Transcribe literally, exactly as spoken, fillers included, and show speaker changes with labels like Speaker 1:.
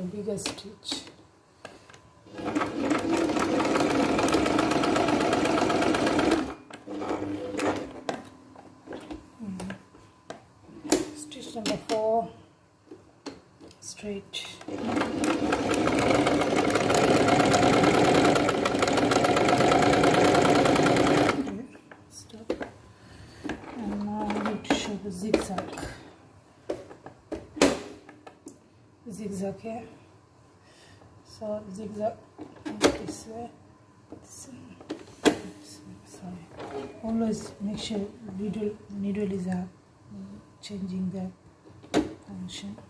Speaker 1: bigger stitch. Mm. Stitch number four, straight. Okay, stop. And now I need to show the zigzag. Zigzag here. So zigzag this way. This way. This way. Sorry. Always make sure needle needle is uh, changing the function.